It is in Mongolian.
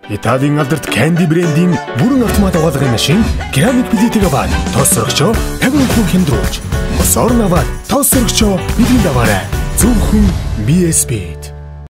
Италийн алдарт Candy брендийн бүрэн автомат угаалгын машин керамик плитийг аваад тоос сорогчоо 50% хямдруулж. Мосоор аваад тоос сорогчоо бидний даваарай. Зөвхөн BS Speed.